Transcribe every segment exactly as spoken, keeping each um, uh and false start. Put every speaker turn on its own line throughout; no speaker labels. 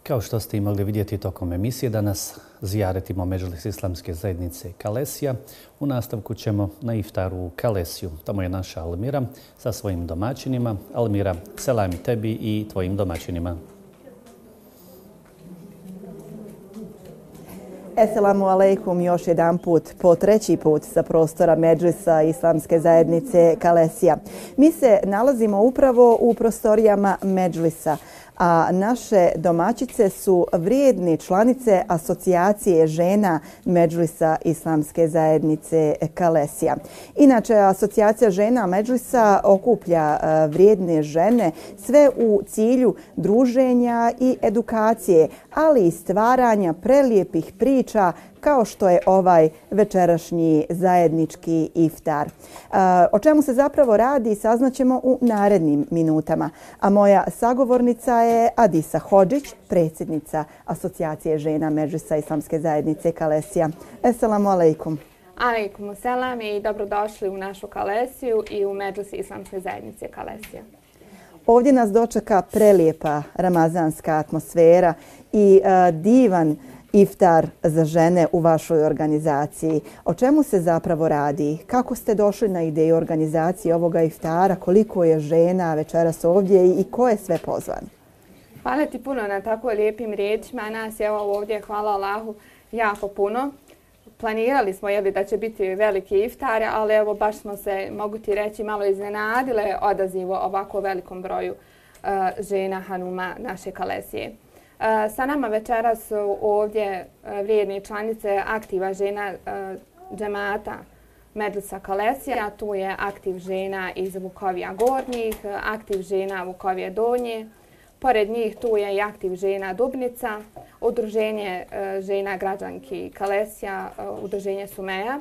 Kao što ste i mogli vidjeti tokom emisije, danas zijaretimo Medžlis islamske zajednice Kalesija. U nastavku ćemo na iftaru u Kalesiju. Tamo je naša Almira sa svojim domaćinima. Almira, selam i tebi i tvojim domaćinima.
Esselamu alejkum još jedan put, po treći put sa prostora Medžlisa islamske zajednice Kalesija. Mi se nalazimo upravo u prostorijama Medžlisa, a naše domaćice su vrijedne članice asocijacije žena Medžlisa islamske zajednice Kalesija. Inače, asocijacija žena Medžlisa okuplja vrijedne žene sve u cilju druženja i edukacije, ali i stvaranja prelijepih priča kao što je ovaj večerašnji zajednički iftar. O čemu se zapravo radi saznaćemo u narednim minutama. A moja sagovornica je Adisa Hodžić, predsjednica asocijacije žena Medžlisa islamske zajednice Kalesija. Esselamu alejkum.
Alejkum selam i dobrodošli u našu Kalesiju i u Medžlis islamske zajednice Kalesija.
Ovdje nas dočeka prelijepa ramazanska atmosfera i uh, divan iftar za žene u vašoj organizaciji. O čemu se zapravo radi? Kako ste došli na ideju organizacije ovoga iftara? Koliko je žena večeras ovdje i ko je sve pozvan?
Hvala ti puno na tako lijepim riječima. Nas je evo ovdje, hvala Allahu, jako puno. Planirali smo jeli, da će biti veliki iftar, ali evo baš smo se, mogu ti reći, malo iznenadile odazivo ovako velikom broju uh, žena Hanuma naše Kalesije. Uh, sa nama večeras su ovdje uh, vrijedne članice aktiva žena uh, džemata Medžlisa Kalesija. Tu je aktiv žena iz Vukovija Gornjih, aktiv žena Vukovije Donje. Pored njih tu je i aktiv žena Dubnica, udruženje uh, žena građanki Kalesija, uh, udruženje Sumeja.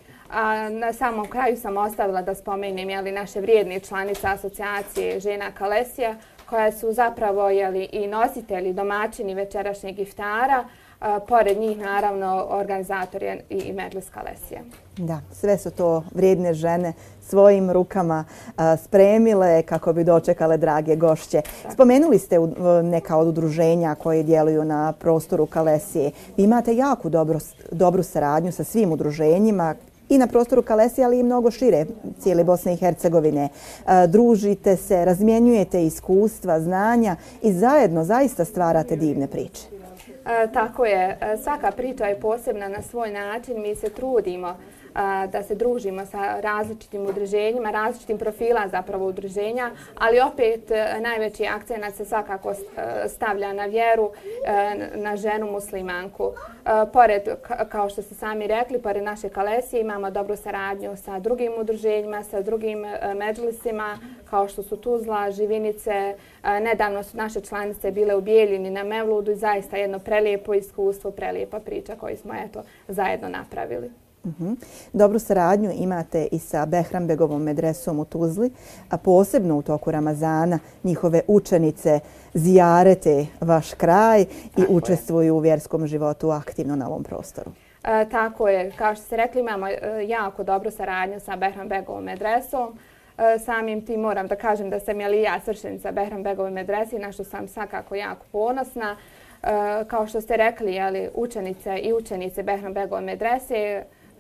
A na samom kraju sam ostavila da spomenem jeli, naše vrijedne članice asocijacije žena Kalesija, koje su zapravo jeli, i nositelji, domaćini večerašnjeg iftara, a, pored njih naravno organizatori i Medžlis Kalesija.
Da, sve su to vrijedne žene svojim rukama a, spremile kako bi dočekale drage gošće. Da. Spomenuli ste u, neka od udruženja koje djeluju na prostoru Kalesije. Vi imate jako dobro, dobru saradnju sa svim udruženjima i na prostoru Kalesije, ali i mnogo šire cijele Bosne i Hercegovine. E, družite se, razmjenjujete iskustva, znanja i zajedno zaista stvarate divne priče.
E, tako je. Svaka priča je posebna na svoj način. Mi se trudimo a, da se družimo sa različitim udruženjima, različitim profila zapravo udruženja, ali opet a, najveći akcenat se svakako stavlja na vjeru, a, na ženu muslimanku. A, pored, kao što ste sami rekli, pored naše Kalesije imamo dobru saradnju sa drugim udruženjima, sa drugim a, medžlisima, kao što su Tuzla, Živinice. A, nedavno su naše članice bile u Bijeljini na Mevludu i zaista jedno prelijepo iskustvo, prelijepa priča koju smo eto, zajedno napravili.
Uh-huh. Dobru saradnju imate i sa Behrambegovom medresom u Tuzli, a posebno u toku Ramazana njihove učenice zijarete vaš kraj tako i učestvuju je. u vjerskom životu aktivno na ovom prostoru.
E, tako je. Kao što ste rekli, imamo e, jako dobru saradnju sa Behrambegovom medresom. E, samim tim moram da kažem da sam jeli ja svršenica Behrambegove medrese, na što sam svakako jako ponosna. E, kao što ste rekli, jeli, učenice i učenice Behrambegove medrese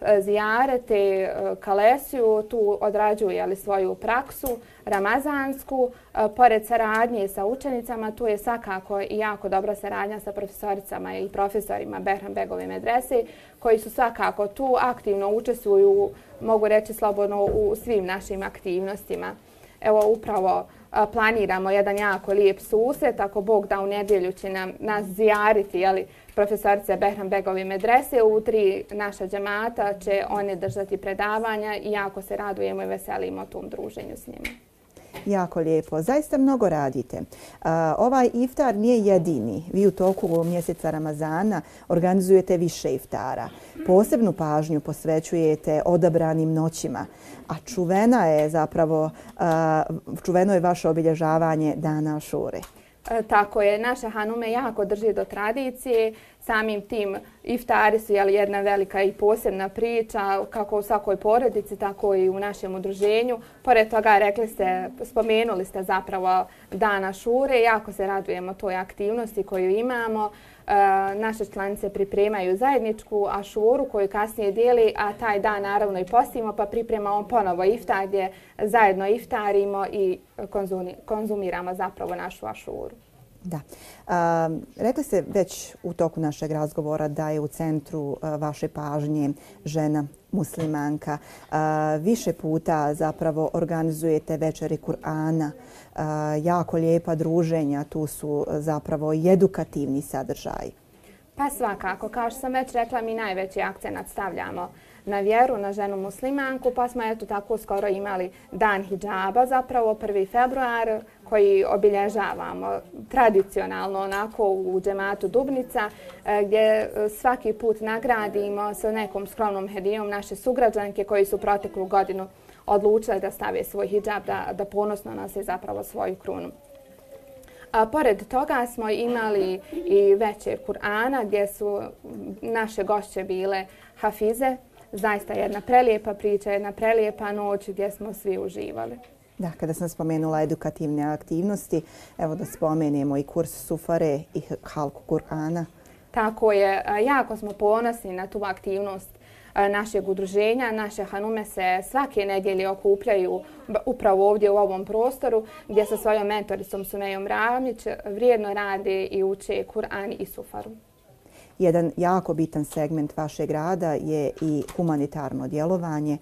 zijarete Kalesiju, tu odrađuju jeli, svoju praksu ramazansku. Pored saradnje sa učenicama, tu je svakako i jako dobra saradnja sa profesoricama i profesorima Behrambegove medrese, koji su svakako tu aktivno učestvuju, mogu reći slobodno, u svim našim aktivnostima. Evo, upravo planiramo jedan jako lijep susret. Ako Bog da, u nedjelju će nam, nas zijariti jeli, profesorice Behrambegove medrese. U tri naša džemata će one držati predavanja i jako se radujemo i veselimo tom druženju s njima.
Jako lijepo. Zaista mnogo radite. Uh, ovaj iftar nije jedini. Vi u toku mjeseca Ramazana organizujete više iftara. Posebnu pažnju posvećujete odabranim noćima. A čuvena je zapravo, uh, čuveno je vaše obilježavanje Dana Ašure.
Tako je, naše hanume jako drži do tradicije, samim tim iftari su jeli, jedna velika i posebna priča, kako u svakoj porodici, tako i u našem udruženju. Pored toga, rekli ste, spomenuli ste zapravo Dan Ašure, jako se radujemo toj aktivnosti koju imamo. E, naše članice pripremaju zajedničku ašuru koju kasnije dijeli, a taj dan naravno i postimo, pa pripremamo ponovo iftar gdje zajedno iftarimo i konzumiramo zapravo našu ašuru.
Da. A, rekli ste već u toku našeg razgovora da je u centru a, vaše pažnje žena muslimanka. A, više puta zapravo organizujete večeri Kur'ana, a, jako lijepa druženja, tu su zapravo i edukativni sadržaji.
Pa svakako, kao što sam već rekla, mi najveći akcenat stavljamo na vjeru, na ženu muslimanku, pa smo eto tako skoro imali Dan hidžaba, zapravo prvi februar, koji obilježavamo tradicionalno onako u džematu Dubnica, gdje svaki put nagradimo sa nekom skromnom hedijom naše sugrađanke koji su proteklu godinu odlučile da stave svoj hidžab, da, da ponosno nose zapravo svoju krunu. A pored toga smo imali i večer Kur'ana gdje su naše gošće bile hafize. Zaista jedna prelijepa priča, jedna prelijepa noć gdje smo svi uživali.
Da, kada sam spomenula edukativne aktivnosti, evo da spomenemo i kurs sufare i halku Kur'ana.
Tako je, jako smo ponosni na tu aktivnost našeg udruženja. Naše hanume se svake nedjelje okupljaju upravo ovdje u ovom prostoru gdje sa svojom mentoricom Sumejom Ramić vrijedno rade i uče Kur'an i sufaru.
Jedan jako bitan segment vašeg rada je i humanitarno djelovanje.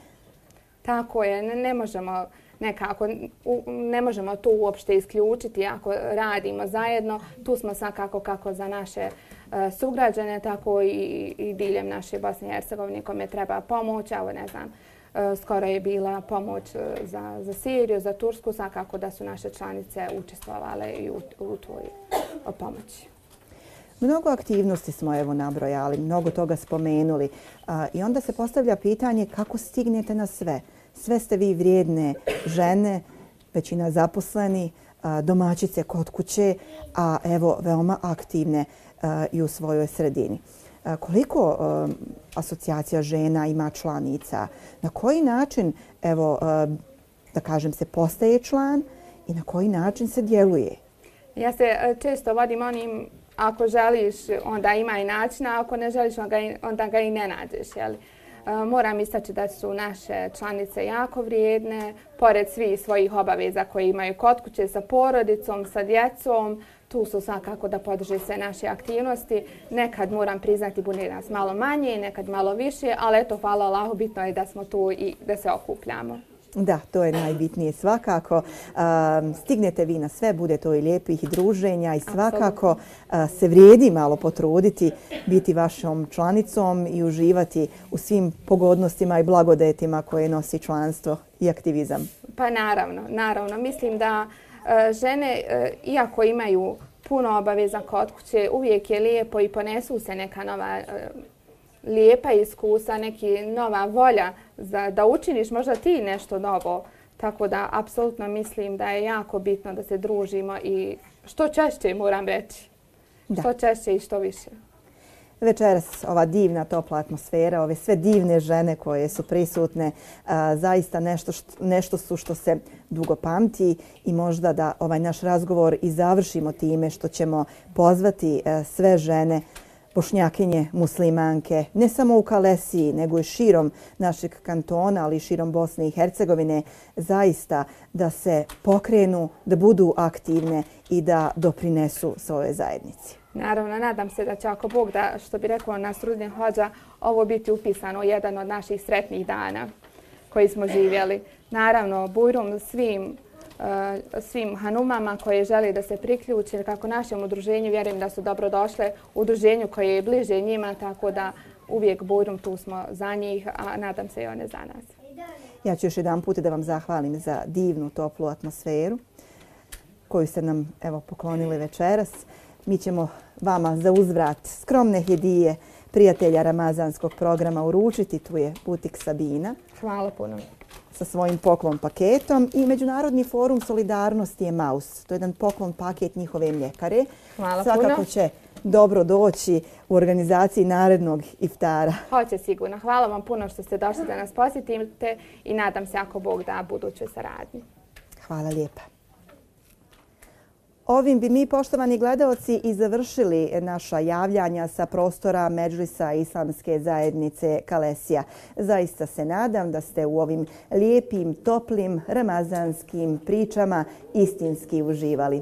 Tako je, ne, ne možemo nekako, ne možemo to uopšte isključiti ako radimo zajedno. Tu smo svakako kako za naše uh, sugrađane, tako i, i diljem naše Bosne i Hercegovine kome treba pomoć. Evo ne znam, uh, skoro je bila pomoć za, za Siriju, za Tursku, svakako da su naše članice učestvovale i u, u toj uh, pomoći.
Mnogo aktivnosti smo evo nabrojali, mnogo toga spomenuli a, i onda se postavlja pitanje kako stignete na sve. Sve ste vi vrijedne žene, većina zaposleni, a, domaćice kod kuće, a evo veoma aktivne a, i u svojoj sredini. A, koliko a, asocijacija žena ima članica? Na koji način, evo, a, da kažem se, postaje član i na koji način se djeluje?
Ja se često vodim onim ako želiš, onda ima i načina, ako ne želiš, onda ga i ne nađeš. Jeli? Moram istaći da su naše članice jako vrijedne, pored svih svojih obaveza koje imaju kod kuće sa porodicom, sa djecom. Tu su svakako da podrže sve naše aktivnosti. Nekad moram priznati bude nas malo manje, nekad malo više, ali eto, hvala Allahu, bitno je da smo tu i da se okupljamo.
Da, to je najbitnije svakako. Um, stignete vi na sve, bude to i lijepih i druženja i svakako uh, se vrijedi malo potruditi, biti vašom članicom i uživati u svim pogodnostima i blagodetima koje nosi članstvo i aktivizam.
Pa naravno, naravno. Mislim da uh, žene, uh, iako imaju puno obaveza kod kuće, uvijek je lijepo i ponesu se neka nova uh, lijepa iskustva, neki nova volja za, da učiniš možda ti nešto novo. Tako da apsolutno mislim da je jako bitno da se družimo i što češće moram reći. Da. Što češće i što više.
Večeras ova divna topla atmosfera, ove sve divne žene koje su prisutne, a, zaista nešto, što, nešto su što se dugo pamti i možda da ovaj naš razgovor i završimo time što ćemo pozvati a, sve žene Bošnjakinje, muslimanke, ne samo u Kalesiji, nego i širom našeg kantona, ali i širom Bosne i Hercegovine, zaista da se pokrenu, da budu aktivne i da doprinesu svojoj zajednici.
Naravno, nadam se da će, ako Bog da, što bi rekao Nasruddin Hodža, ovo biti upisano u jedan od naših sretnih dana koji smo živjeli. Naravno, Bujrum svim svim hanumama koje žele da se priključe kako našem udruženju, vjerujem da su dobro došle u udruženju koje je bliže njima, tako da uvijek Bujrum tu smo za njih, a nadam se i one za nas.
Ja ću još jedan put da vam zahvalim za divnu, toplu atmosferu koju ste nam evo poklonili večeras. Mi ćemo vama za uzvrat skromne hedije prijatelja ramazanskog programa uručiti. Tu je butik Sabina.
Hvala puno.
Sa sa svojim poklon paketom i Međunarodni forum solidarnosti Emaus. To je jedan poklon paket njihove mljekare.
Hvala
Svakako
puno.
će dobro doći u organizaciji narednog iftara.
Hoće sigurno. Hvala vam puno što ste došli da nas posjetite i nadam se ako Bog da budućoj saradnji.
Hvala lijepa. Ovim bi mi, poštovani gledaoci, i završili naša javljanja sa prostora Medžlisa Islamske zajednice Kalesija. Zaista se nadam da ste u ovim lijepim, toplim, ramazanskim pričama istinski uživali.